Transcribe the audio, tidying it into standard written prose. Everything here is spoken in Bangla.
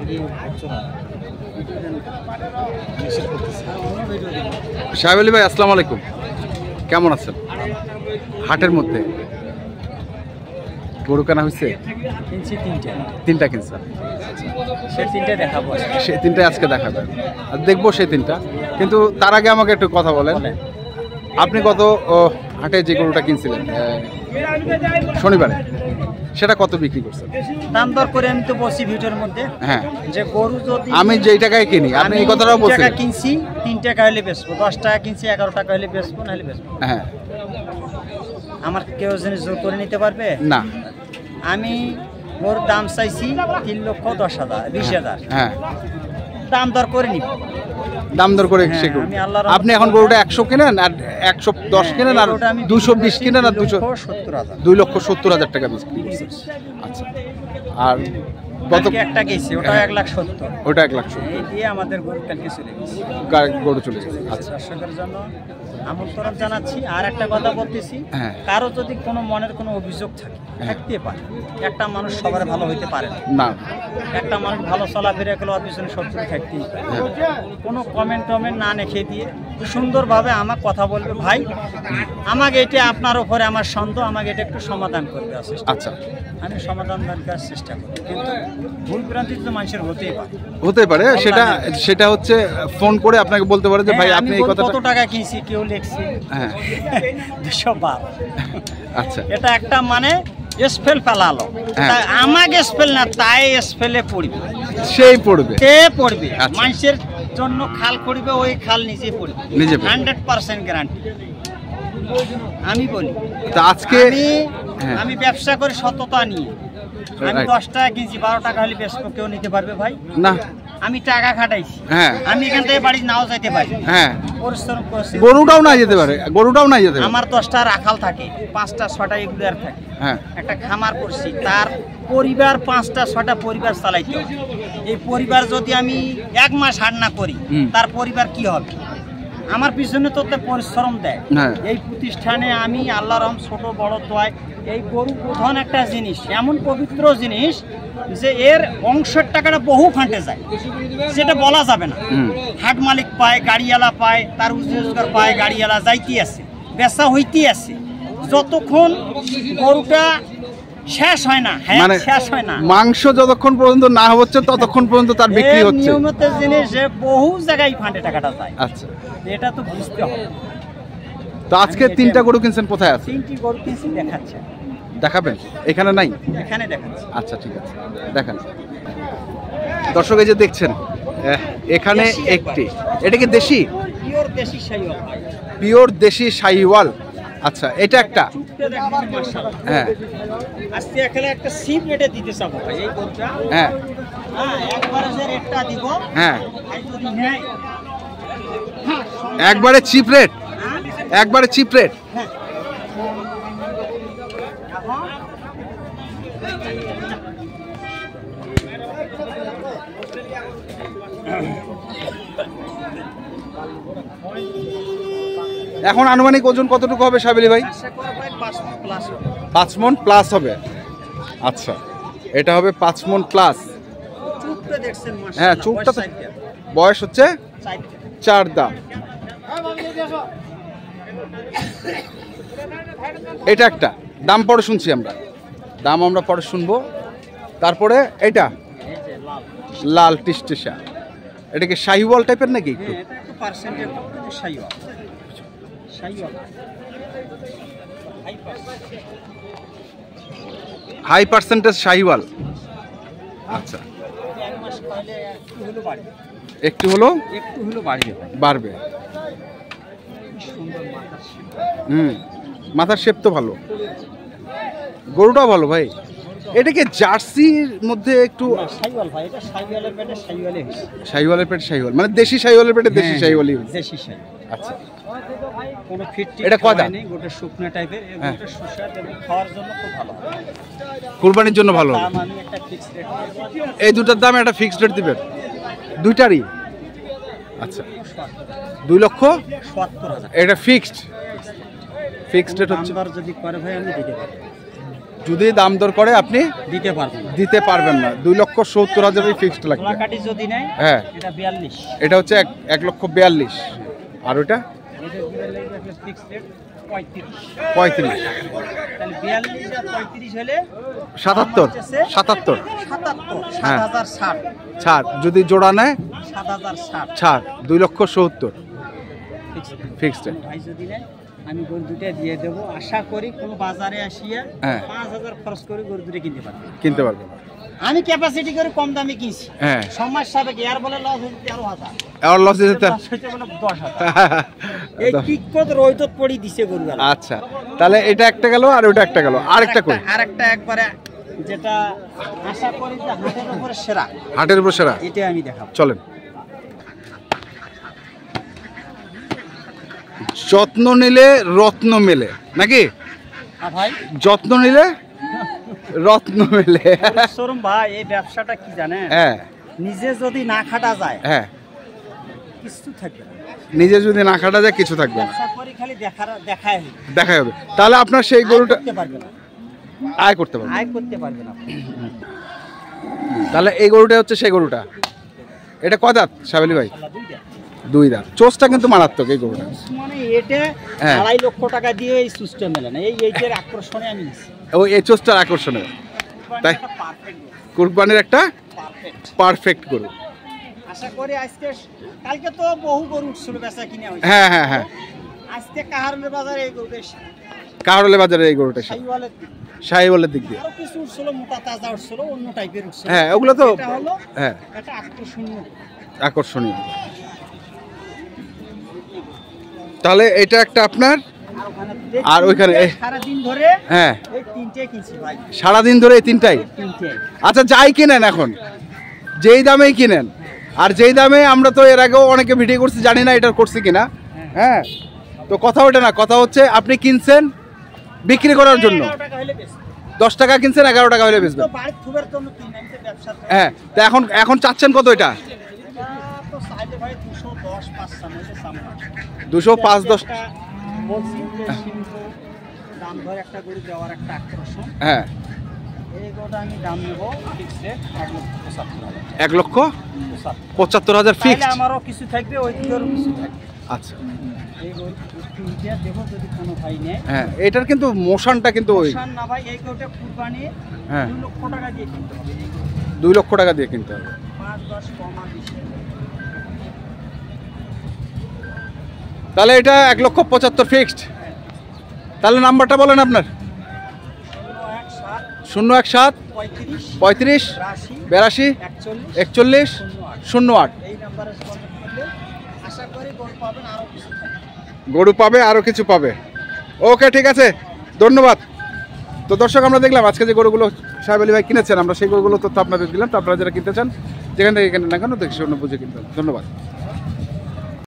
সাহেব আলী ভাই, আসসালামু আলাইকুম, কেমন আছেন? হাটের মধ্যে গরু কেনা হয়েছে? তিনটা কিনছেন? সেই তিনটাই আজকে দেখাবেন আর দেখবো সেই তিনটা, কিন্তু তার আগে আমাকে একটু কথা বলেন। আপনি কত হাটে যে গরুটা কিনছিলেন শনিবারে, সেটা কত বিক্রি করছেন? দাম দর করে আমি তো বসি ভিডিওর মধ্যে। হ্যাঁ, যে গরু যদি আমি যেই টাকায় কিনি, আপনি এই কথাটাও বলছেন। টাকা কিনছি 3 টাকা হলে বেচবো, 10 টাকা কিনছি 11 টাকা হলে বেচবো, নাহলে বেচবো। হ্যাঁ, আমার কেউ জিনিস জোর করে নিতে পারবে না। আমি গরুর দাম চাইছি 3,10,000 20,000। হ্যাঁ, দাম দর করে নিব, দাম দর করে। আপনি এখন গরুটা 100 কিনেন আর 110 কিনেন আর 220 কিনেন আর 2,70,000 টাকা বিক্রি করছেন। আচ্ছা, আর কত একটা গেছে ওটা 1,70,000, ওটা 1,70,000 এই দিয়ে আমাদের গরু কালকে চলে গেছে, গরু চলে গেছে। আচ্ছা, দর্শকের জন্য আমন্ত্রণ জানাচ্ছি। আর একটা কথা বলতেছি, হ্যাঁ, কারো যদি কোনো মনের কোনো অভিযোগ থাকে, থাকতে পারে। একটা মানুষ সবার ভালো হইতে পারে না, একটা মানুষ ভালো চলাফেরা করলে ওর পিছনে শত্রু থাকতেই পারে। কোনো কমেন্ট টমেন্ট না লিখে দিয়ে সুন্দরভাবে আমার কথা বলবে, ভাই আমাকে এটা আপনার উপরে আমার সন্দেহ, আমাকে এটা একটু সমাধান করবে। আচ্ছা, আমি সমাধান করার চেষ্টা করি, কিন্তু ভুল ভ্রান্তি তো মানুষের হতে পারে। সেটা হচ্ছে ফোন করে আপনাকে বলতে পারে যে ভাই আপনি এই কথা কত টাকা কিনছি, কেউ লিখছে 212। আচ্ছা, এটা একটা মানে স্পেল ফেলালো, আমাকে স্পেল না, তাই স্পেলে পড়বে, সেই পড়বে, সে পড়বে। মানুষের জন্য খাল করবে, ওই খাল নিজে পড়বে, 100% গ্যারান্টি। আমি বলি আজকে আমি ব্যবসা করে সততা নিয়ে আমি 10 টাকা কিনছি, 12 টাকা হলে বেচবো, কেউ নিতে পারবে ভাই? না। আমি টাকা খাটাইছি, আমি এখান থেকে বাড়ি নাও যাইতে পারি, পরিশ্রম করছি, গরুটাও না যেতে পারে, আমার 10টা রাখাল থাকে, 5টা 6টা এগুলার থাকে, একটা খামার করছি, তার পরিবার 5টা 6টা পরিবার চালাইতে হবে। এই পরিবার যদি আমি 1 মাস হাট না করি, তার পরিবার কি হবে? আমার পিছনে তো পরিশ্রম দেয়। এই প্রতিষ্ঠানে আমি আল্লাহর রহম ছোট বড় দোয়ায়, এই গরু প্রধান একটা জিনিস, এমন পবিত্র জিনিস যে এর অংশের টাকাটা বহু ফান্ডে যায়, সেটা বলা যাবে না। হাট মালিক পায়, গাড়িওয়ালা পায়, তার রোজগার পায়, গাড়িওয়ালা যাইতেই আছে, বেচা হইতেই আছে। যতক্ষণ গরুটা শেষ হয় না, শেষ হয় না, মাংস যতক্ষণ পর্যন্ত না হচ্ছে ততক্ষণ পর্যন্ত তার বিক্রি হচ্ছে। নিয়মিত জিনিস যে বহু জায়গায় ফান্ডে টাকাটা যায়। আচ্ছা, এটা তো বুঝতে হবে। তো আজকে 3টা গরু কিনছেন, কোথায় আছে? 3টি গরু কিনছি, দেখাচ্ছে। দেখাবেন? এখানে নাই? এখানে দেখাচ্ছে। আচ্ছা, ঠিক আছে, দেখান। দর্শক এই যে দেখছেন, এখানে একটি, এটা কি দেশি? পিওর দেশি শাহিওয়াল। পিওর দেশি শাহিওয়াল। আচ্ছা, এটা একটা, হ্যাঁ, আজকে এখানে একটা সিপ রেটে দিতে চাবো ভাই এই গরুটা। হ্যাঁ, একবারে যে রেটটা দিব, হ্যাঁ, একবারে চিপ রেট, একবারে চিপ রেট। এখন আনুমানিক ওজন কতটুকু হবে সাহেব আলী ভাই? 5 মণ প্লাস হবে। আচ্ছা, এটা হবে 5 মণ প্লাস। হ্যাঁ, চুপটা তো বয়স হচ্ছে 4 দাম। এটা একটা দাম পরে শুনছি আমরা, দাম আমরা পরে শুনবো। তারপরে এটা লাল টিসটিসা, এটা কি শাহিওয়াল টাইপের নাকি? একটু হাই পার্সেন্টেজ শাহিওয়াল। আচ্ছা, একটু হলো বাড়বে। মাথার শেপ তো ভালো, গরুটাও ভালো ভাই। এটা কি জার্সির মধ্যে একটু শাহিওয়াল ভাই? এটা শাহিওয়ালের পেটে শাহিওয়ালই হইছে, শাহিওয়ালের পেটে শাহিওয়াল, মানে দেশি শাহিওয়ালের পেটে দেশি শাহিওয়ালই হইছে, দেশি শাহিওয়াল। আচ্ছা, কোনো ফিট এটা কয় দাম? গোটা শুকনা টাইপের, গোটা সুস্বাদ এবং খাওয়ার জন্য খুব ভালো, কুরবানির জন্য ভালো। দাম আমি একটা ফিক্সড রেট, এই দুটার দাম একটা ফিক্সড রেট দিবেন দুইটারই? আচ্ছা, 2,70,000 এটা ফিক্সড রেট হচ্ছে। যদি করে ভাই আমি দিতে পারি যদি দাম দর করে আপনি দিতে পারবেন না। 2,70,000 ফিক্সড লাগবে। যদি নেয় হ্যাঁ, এটা 42, এটা হচ্ছে 1,42,000। আর ওটা 35। তাহলে 42 আর 35 হলে 77। হ্যাঁ, 7060 ছাড়। যদি জোড়া নেয় 7060 ছাড়। 2,70,000 ফিক্সড। ভাই যদি নেয় আমি গরু দুটো দিয়ে দেবো। আশা করি কোনো বাজারে আসিয়া 5000 খরচ করে গরু দুটো কিনতে পারবে। আমি ক্যাপাসিটি করে কম দামে কিনছি। হ্যাঁ, সমস্যা হবে কি আর বলে লস হচ্ছে 13,000, আর লস দিতে 10,000। এই কিকত রইতত পড়ি দিছে গরুগুলো। আচ্ছা, তাহলে এটা একটা গেল আর ওটা একটা গেল। আরেকটা কই? আরেকটা একবারে যেটা আশা করি যে হাটের উপরে সেরা। হাটের উপর সেরা, এটা আমি দেখাবো। চলেন। যত্ন নিলে রত্ন মেলে নাকি ভাই? যত্ন নিলে রত্ন মেলে। শোরুম ভাই, এই ব্যবসাটা কি জানেন? হ্যাঁ, নিজে যদি না খাটা যায় হ্যাঁ, কিছু থাকবে না। নিজে যদি না খাটা যায় কিছু থাকবে না। ব্যবসা করি খালি দেখায় হবে। তাহলে আপনার সেই গরুটা পারবে না, আয় করতে পারবে না। তাহলে এই গরুটা হচ্ছে সেই গরুটা। এটা কয় দাঁত সাবেলি ভাই? 2 দাঁত। চোষটা কিন্তু মারাত্মক এই গরুটা। মানে এটা 2.5 লক্ষ টাকা দিয়ে এই সুস্থ মেলে না। এইটার আকর্ষণে আমি নিছি। এই চোষটার আকর্ষণে, তাই কুরবানির একটা পারফেক্ট গরু। আশা করি আজকে, কালকে তো বহু গরু উঠছিল বেচা কিনে হয়েছে। হ্যাঁ হ্যাঁ হ্যাঁ, আজকে কাহারুলের বাজারে এই গরুটা, কাহারুলের বাজারে এই গরুটা শাহিওয়ালের দিক দিয়ে আরো কিছু উঠছিল, মোটা তাজা উঠছিল, অন্য টাইপের উঠছিল। হ্যাঁ, ওগুলো তো এটা হলো হ্যাঁ এটা আকর্ষণীয়। তাহলে এটা একটা আপনার, আর ওইখানে সারাদিন ধরে হ্যাঁ এই তিনটে কিনছি ভাই, সারাদিন ধরে এই তিনটাই। আচ্ছা, যাই কিনেন এখন, যেই দামেই কিনেন, আর যেই দামে আমরা তো এর আগেও অনেকে ভিডিও করছি, জানি না এটা করছি কিনা। হ্যাঁ, তো কথা ওটা না, কথা হচ্ছে আপনি কিনছেন বিক্রি করার জন্য। 10 টাকা কিনছেন, 11 টাকা হলে বেচবেন। হ্যাঁ, তো এখন চাচ্ছেন কত? এটা 205-10। হ্যাঁ, 1,75,000 ফিক্সড। আমারও কিছু থাকবে, ওই দিকেরও কিছু থাকবে। আচ্ছা, হ্যাঁ, এটার কিন্তু মোশনটা কিন্তু ওই না ভাই, এই গরুটা কুরবানি 2 লক্ষ টাকা দিয়ে কিনতে হবে। 2 লক্ষ টাকা দিয়ে কিনতে হবে। 5-10 কমা দিছে। তাহলে এটা 1,75,000 ফিক্সড। তাহলে নাম্বারটা বলেন আপনার। 017 35 82 41 08। গরু পাবে, আরো কিছু পাবে। ওকে, ঠিক আছে, ধন্যবাদ। তো দর্শক, আমরা দেখলাম আজকে যে গরুগুলো সাহেব আলী ভাই কিনেছেন, আমরা সেই গরুগুলো তথ্য আপনাদের দিলাম। তো আপনারা যারা কিনতে চান, যেখান থেকে কিনেন না কেন দেখে শুনে বুঝে কিনতে। ধন্যবাদ।